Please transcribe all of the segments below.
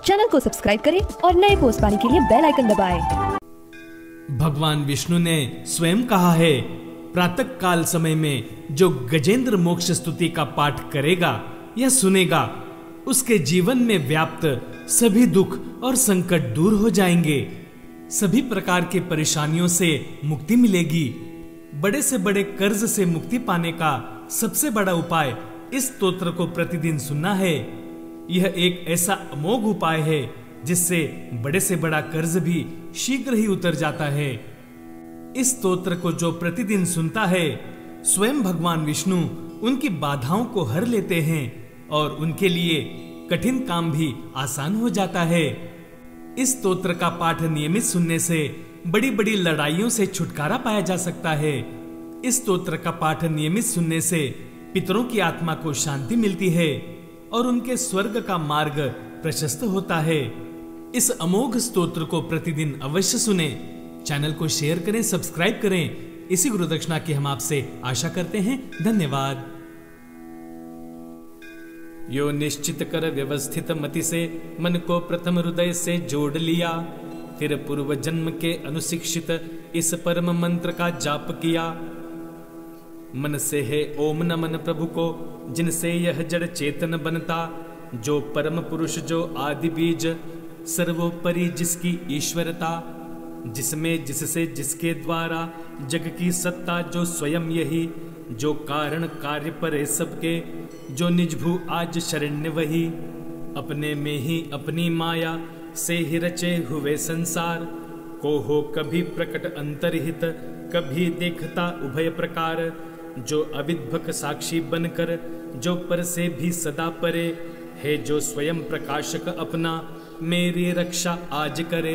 Channel को subscribe करें और नए पोस्ट पाने के लिए बेल आइकन दबाएं। भगवान विष्णु ने स्वयं कहा है, प्रातः काल समय में जो गजेंद्र मोक्ष स्तुति का पाठ करेगा या सुनेगा, उसके जीवन में व्याप्त सभी दुख और संकट दूर हो जाएंगे, सभी प्रकार की परेशानियों से मुक्ति मिलेगी। बड़े से बड़े कर्ज से मुक्ति पाने का सबसे बड़ा उपाय इस स्तोत्र को प्रतिदिन सुनना है। यह एक ऐसा अमोघ उपाय है जिससे बड़े से बड़ा कर्ज भी शीघ्र ही उतर जाता है। इस स्तोत्र को जो प्रतिदिन सुनता है, स्वयं भगवान विष्णु उनकी बाधाओं को हर लेते हैं और उनके लिए कठिन काम भी आसान हो जाता है। इस स्तोत्र का पाठ नियमित सुनने से बड़ी बड़ी लड़ाइयों से छुटकारा पाया जा सकता है। इस स्तोत्र का पाठ नियमित सुनने से पितरों की आत्मा को शांति मिलती है और उनके स्वर्ग का मार्ग प्रशस्त होता है। इस अमोघ स्तोत्र को प्रतिदिन अवश्य सुने। चैनल को शेयर करें, सब्सक्राइब करें। इसी गुरु दक्षिणा की हम आपसे आशा करते हैं। धन्यवाद। यो निश्चित कर व्यवस्थित मति से मन को प्रथम हृदय से जोड़ लिया, फिर पूर्व जन्म के अनुशिक्षित इस परम मंत्र का जाप किया। मन से है ओम नमन प्रभु को, जिनसे यह जड़ चेतन बनता, जो परम पुरुष जो आदि बीज, सर्वोपरि जिसकी ईश्वरता, जिसमें जिससे जिसके द्वारा जग की सत्ता, जो स्वयं यही, जो कारण कार्य परे सबके, जो निजभू आज शरण्य वही, अपने में ही अपनी माया से ही रचे हुए संसार को हो कभी प्रकट अंतरहित, कभी देखता उभय प्रकार, जो अविद्भक साक्षी बनकर, जो पर से भी सदा परे है, जो स्वयं प्रकाशक अपना मेरी रक्षा आज करे।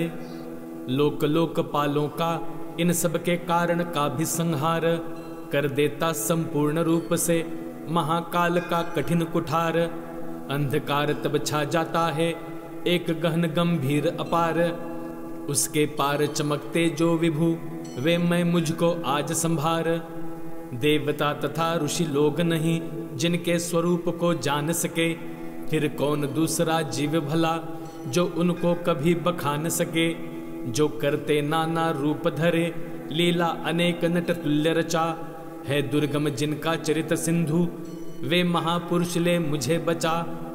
लोक लोकपालों का इन सब के कारण का भी संहार कर देता संपूर्ण रूप से, महाकाल का कठिन कुठार। अंधकार तब छा जाता है एक गहन गंभीर अपार, उसके पार चमकते जो विभु, वे मैं मुझको आज संभार। देवता तथा ऋषि लोग नहीं जिनके स्वरूप को जान सके, फिर कौन दूसरा जीव भला जो उनको कभी बखान सके। जो करते नाना रूप धरे, लीला अनेक नट तुल्य रचा, है दुर्गम जिनका चरित सिंधु, वे महापुरुष ले मुझे बचा।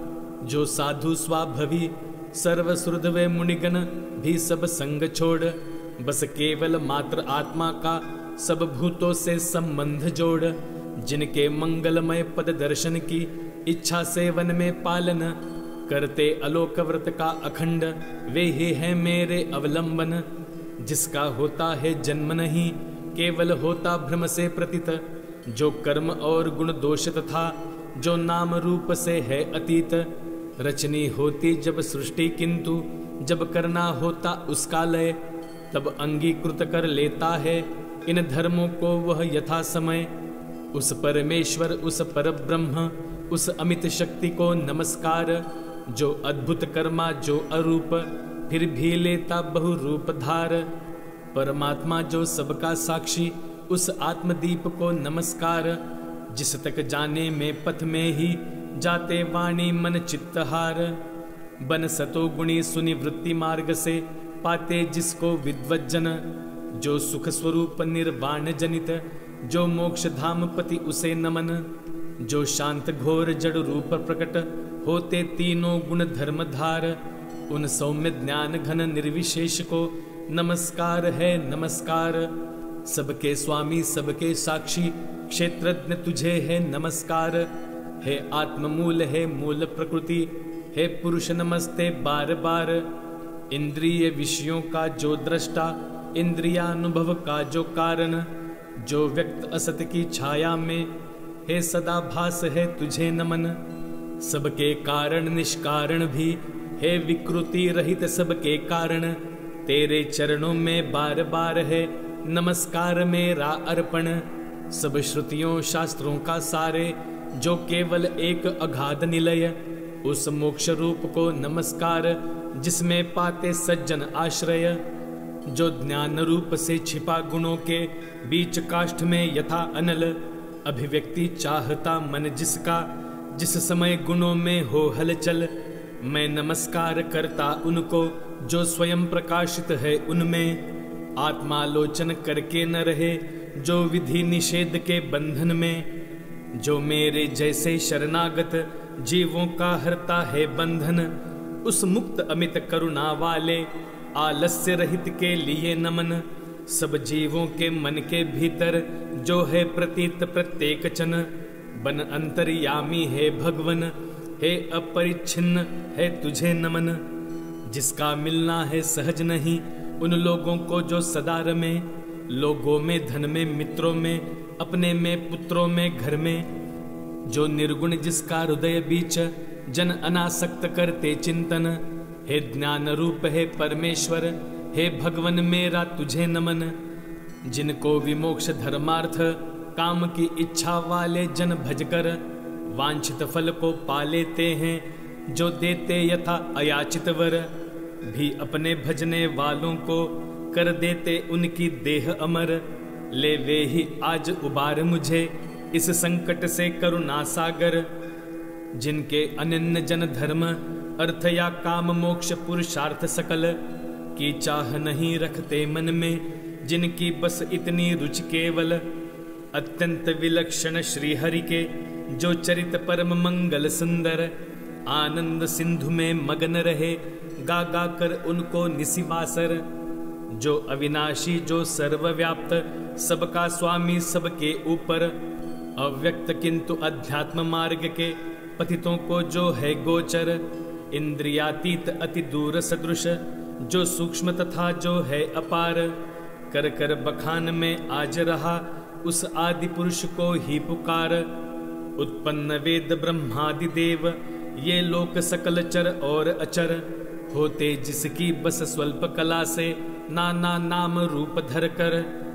जो साधु स्वाभवी सर्वश्रुध वे मुनिगण भी सब संग छोड़, बस केवल मात्र आत्मा का सब भूतों से संबंध जोड़। जिनके मंगलमय पद दर्शन की इच्छा से वन में पालन, करते अलोक व्रत का अखंड, वे ही है मेरे अवलंबन। जिसका होता है जन्म नहीं, केवल होता भ्रम से प्रतीत, जो कर्म और गुण दोष तथा जो नाम रूप से है अतीत। रचनी होती जब सृष्टि, किंतु जब करना होता उसका लय, तब अंगीकृत कर लेता है इन धर्मों को वह यथा समय। उस परमेश्वर, उस पर ब्रह्म, उस अमित शक्ति को नमस्कार, जो अद्भुत कर्मा, जो अरूप, फिर भी लेता बहु रूप धार। परमात्मा जो सबका साक्षी, उस आत्मदीप को नमस्कार, जिस तक जाने में पथ में ही जाते वाणी मन चित्त हार। बन सतो गुणी सुनि वृत्ति मार्ग से, पाते जिसको विद्वज्जन, जो सुख स्वरूप निर्वाण जनित, जो मोक्ष धाम पति उसे नमन। जो शांत घोर जड़ रूप प्रकट, होते तीनों गुण धर्म धार, उन सौम्य ज्ञान घन निर्विशेष को नमस्कार है नमस्कार। सबके स्वामी सबके साक्षी, क्षेत्रज्ञ तुझे है नमस्कार। है आत्ममूल है मूल प्रकृति, हे पुरुष नमस्ते बार बार। इंद्रिय विषयों का जो दृष्टा, इंद्रियानुभव का जो कारण, जो व्यक्त असत की छाया में, हे सदा भास है तुझे नमन। सबके कारण निष्कारण भी, हे विकृति रहित सबके कारण, तेरे चरणों में बार बार है नमस्कार मेरा अर्पण। सब श्रुतियों शास्त्रों का सारे, जो केवल एक अगाध निलय, उस मोक्ष रूप को नमस्कार, जिसमें पाते सज्जन आश्रय। जो ज्ञान रूप से छिपा गुणों के बीच काष्ठ में यथा अनल, अभिव्यक्ति चाहता मन जिसका, जिस समय गुणों में हो हलचल, मैं नमस्कार करता उनको जो स्वयं प्रकाशित है उनमें, आत्मालोचन करके न रहे जो विधि निषेध के बंधन में, जो मेरे जैसे शरणागत जीवों का हरता है बंधन, उस मुक्त अमित करुणा वाले आलस्य रहित के लिए नमन। सब जीवों के मन के भीतर जो है प्रतीत प्रत्येक चन, बन अंतर्यामी है भगवन, हे अपरिच्छिन्न है तुझे नमन। जिसका मिलना है सहज नहीं उन लोगों को जो सदा रमे, लोगों में धन में मित्रों में अपने में पुत्रों में घर में, जो निर्गुण जिसका हृदय बीच जन अनासक्त करते चिंतन, हे ज्ञान रूप है परमेश्वर, हे भगवन मेरा तुझे नमन। जिनको विमोक्ष धर्मार्थ काम की इच्छा वाले जन भजकर वांछित फल को पा लेते हैं, जो देते यथा अयाचित वर, भी अपने भजने वालों को कर देते उनकी देह अमर। ले वे ही आज उबार मुझे इस संकट से करुणा सागर, जिनके अनन्य जन धर्म अर्थ या काम मोक्ष पुरुषार्थ सकल की चाह नहीं रखते मन में, जिनकी बस इतनी रुचि केवल अत्यंत विलक्षण श्री हरि के, जो चरित परम मंगल सुंदर आनंद सिंधु में मगन रहे गा गा कर उनको निसिवासर। जो अविनाशी जो सर्वव्याप्त सबका स्वामी सबके ऊपर, अव्यक्त किंतु अध्यात्म मार्ग के पतितों को जो है गोचर, इंद्रियातीत अति दूर सदृश जो सूक्ष्म तथा जो है अपार, कर कर बखान में आज रहा उस आदि पुरुष को ही पुकार। उत्पन्न वेद ब्रह्मादि देव ये लोक सकल चर और अचर, होते जिसकी बस स्वल्प कला से नाना नाम रूप धर कर।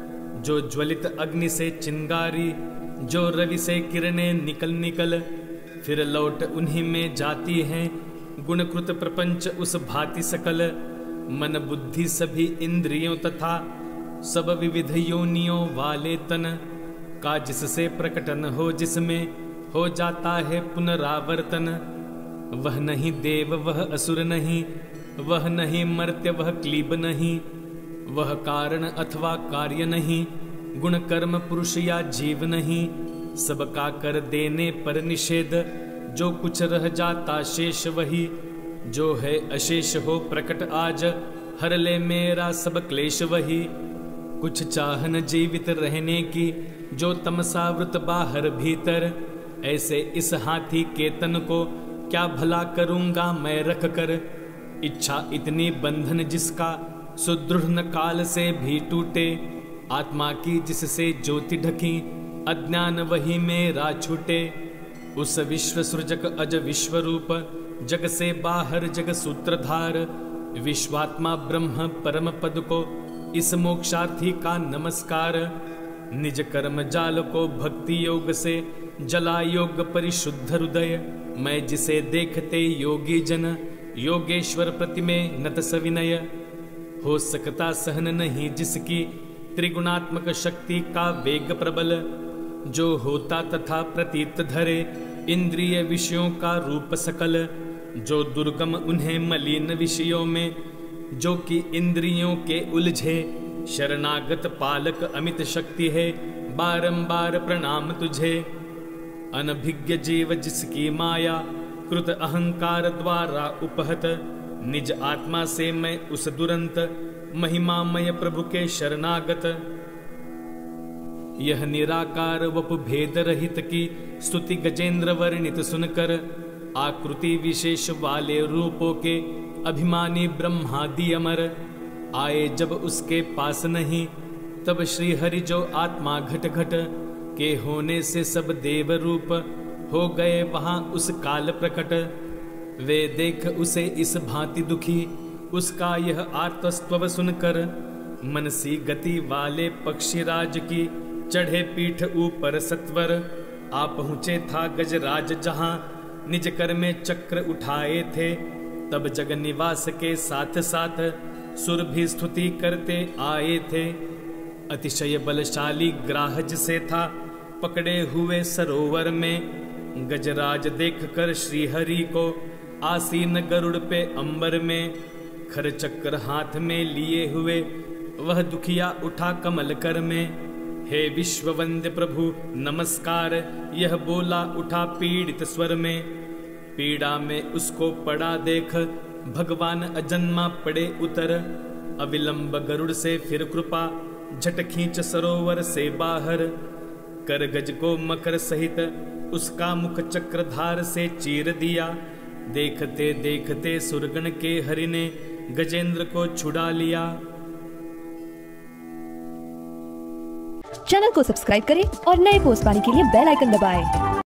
जो ज्वलित अग्नि से चिंगारी जो रवि से किरणें निकल निकल, फिर लौट उन्हीं में जाती हैं गुणकृत प्रपंच उस भांति सकल। मन बुद्धि सभी इंद्रियों तथा सब विविध योनियों वाले तन का जिससे प्रकटन हो, जिसमें हो जाता है पुनरावर्तन। वह नहीं देव वह असुर नहीं, वह नहीं मर्त्य वह क्लीब नहीं, वह कारण अथवा कार्य नहीं, गुण कर्म पुरुष या जीव नहीं। सबका कर देने पर निषेध जो कुछ रह जाता शेष वही, जो है अशेष हो प्रकट आज हर ले मेरा सब क्लेश वही। कुछ चाहन जीवित रहने की जो तमसावृत बाहर भीतर, ऐसे इस हाथी के तन को क्या भला करूंगा मैं रख कर। इच्छा इतनी बंधन जिसका सुदृढ़ न काल से भी टूटे, आत्मा की जिससे ज्योति ढकी अज्ञान वही मेरा छूटे। उस विश्व सृजक अज विश्व रूप जग से बाहर जग सूत्रधार, विश्वात्मा ब्रह्म परम पद को इस मोक्षार्थी का नमस्कार। निज कर्म जाल को भक्ति योग से जला योग परिशुद्ध हृदय, मैं जिसे देखते योगी जन योगेश्वर प्रति में नत सविनय। हो सकता सहन नहीं जिसकी त्रिगुणात्मक शक्ति का वेग प्रबल, जो होता तथा प्रतीत धरे इंद्रिय विषयों का रूप सकल। जो दुर्गम उन्हें मलिन विषयों में जो कि इंद्रियों के उलझे, शरणागत पालक अमित शक्ति है बारंबार प्रणाम तुझे। अनभिज्ञ जीव जिसकी माया कृत अहंकार द्वारा उपहत, निज आत्मा से मैं उस दुरंत महिमामय प्रभु के शरणागत। यह निराकार वपु भेद रहित की स्तुति गजेंद्र वर्णित सुनकर, आकृति विशेष वाले रूपों के अभिमानी ब्रह्मादि अमर आए जब उसके पास नहीं, तब श्री हरि जो आत्मा घट घट के होने से सब देव रूप हो गए वहां उस काल प्रकट। वे देख उसे इस भांति दुखी, उसका यह आर्तस्त्व सुनकर, मन सी गति वाले पक्षीराज की चढ़े पीठ ऊपर सत्वर। आ पहुंचे था गजराज जहां निज कर में चक्र उठाए थे, तब जग निवास के साथ साथ सुर भी स्तुति करते आए थे। अतिशय बलशाली ग्राहज से था पकड़े हुए सरोवर में, गजराज देख कर श्री हरि को आसीन गरुड़ पे अंबर में, खर चक्र हाथ में लिए हुए, वह दुखिया उठा कमल कर में। हे विश्व वंद्य प्रभु नमस्कार, यह बोला उठा पीड़ित स्वर में। पीड़ा में उसको पड़ा देख, भगवान अजन्मा पड़े उतर। अविलंब गरुड़ से फिर कृपा, झट खींच सरोवर से बाहर। कर गज को मकर सहित उसका मुख चक्रधार से चीर दिया। देखते देखते सुरगण के हरि ने गजेंद्र को छुड़ा लिया। चैनल को सब्सक्राइब करें और नए पोस्ट पाने के लिए बेल आइकन दबाएं।